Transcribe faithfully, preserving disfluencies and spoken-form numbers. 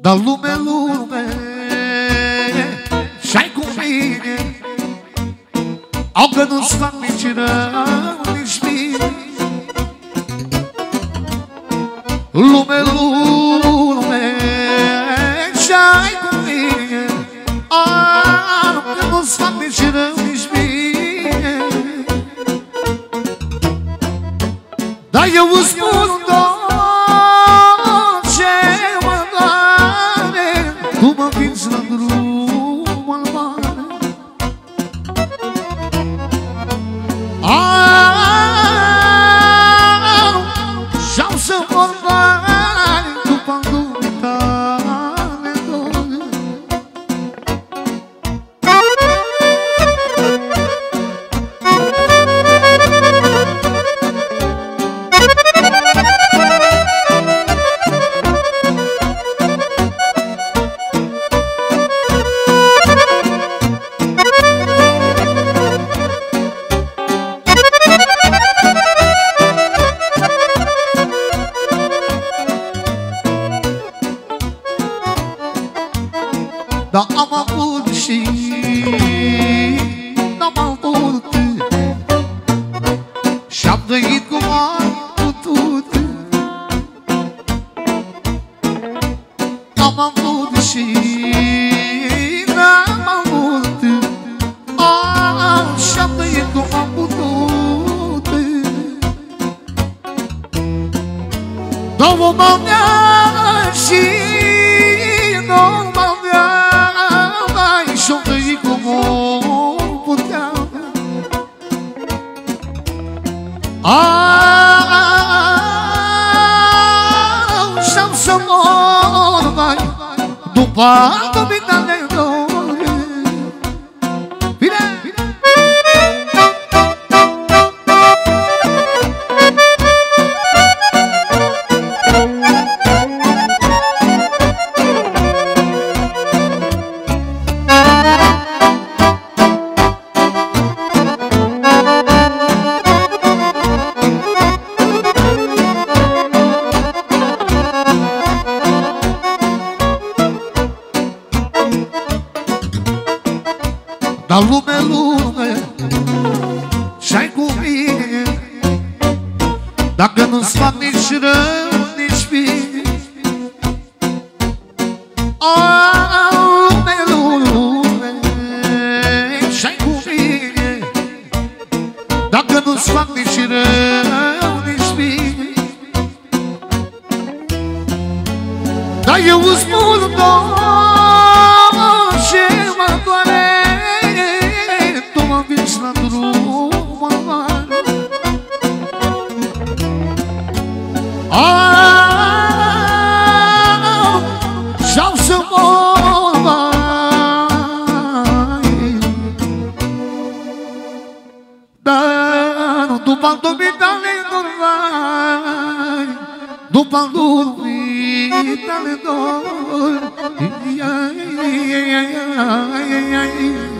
Dar lume, lume, și-ai cu mine, au că nu-ți fac nici rău, nici bine. Lume, lume, și-ai cu mine, au că nu-ți fac nici rău, nici bine. Dar eu îți spun tot ce mă doare, tu mă vinzi la drum al mare. Și-au să mor bani după lumii tale dor. Dar am avut și n-am avut, și-am trăit cum am putut. Am avut și n-am avut, și-am trăit cum am putut. Dar vom avea și nu mă avea, și-o trăi cum o puteam. Și-am să mor, vai, după dominare dor. Bine! Dar lume, lume, și-ai cu mine, dacă nu-ți fac nici rău, nici bine. Lume, lume, și-ai cu mine, dacă nu-ți fac nici rău, nici bine. Dar eu îți spun tot ce mă doare, la drum al mare. Și-au să mor, vai, dar după-al dominare dor, vai, după-al dominare dor.